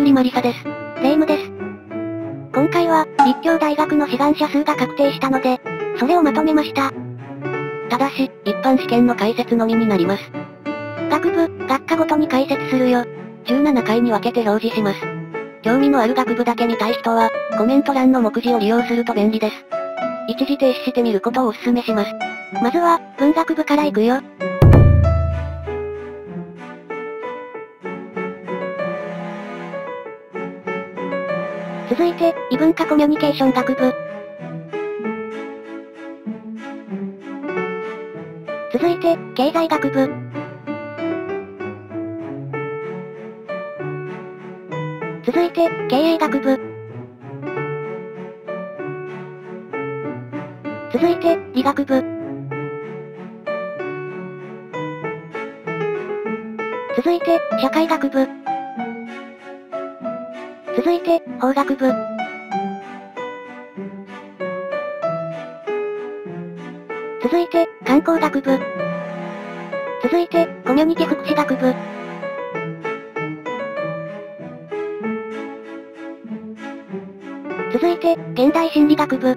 栗まりさです。 霊夢です。今回は、立教大学の志願者数が確定したので、それをまとめました。 ただし、一般試験の解説のみになります。 学部、学科ごとに解説するよ。 17回に分けて表示します。興味のある学部だけ見たい人は、コメント欄の目次を利用すると便利です。一時停止してみることをお勧めします。 まずは、文学部から行くよ。続いて、異文化コミュニケーション学部。続いて、経済学部。続いて、経営学部。続いて、理学部。続いて、社会学部。続いて、法学部。続いて、観光学部。続いて、コミュニティ福祉学部。続いて、現代心理学部。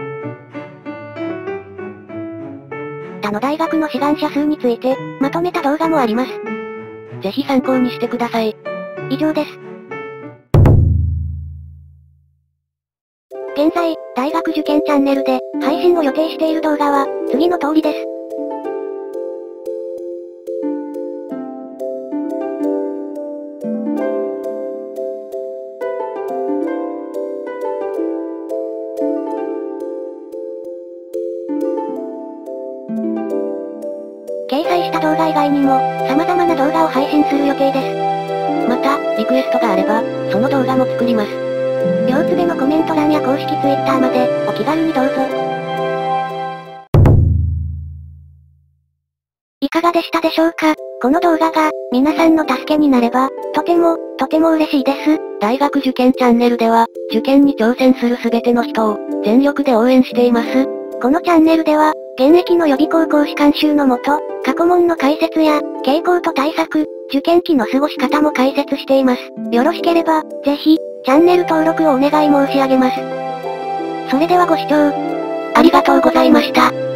他の大学の志願者数について、まとめた動画もあります。 ぜひ参考にしてください。 以上です。現在、大学受験チャンネルで、配信を予定している動画は、次の通りです。掲載した動画以外にも、様々な動画を配信する予定です。 また、リクエストがあれば、その動画も作ります。 両つべのコメント欄や公式 Twitter まで、お気軽にどうぞ。いかがでしたでしょうか？この動画が、皆さんの助けになれば、とても嬉しいです。 大学受験チャンネルでは、受験に挑戦するすべての人を、全力で応援しています。 このチャンネルでは、現役の予備校講師監修のもと、過去問の解説や、傾向と対策、受験期の過ごし方も解説しています。よろしければ、ぜひ、チャンネル登録をお願い申し上げます。それではご視聴、 ありがとうございました。